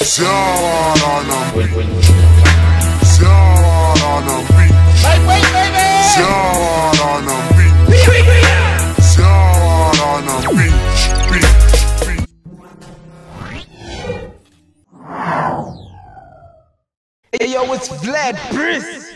Siaranam beat. Siaranam beat. Wait, baby! Siaranam beat. Siaranam beat. Hey yo, it's Vlad Briss.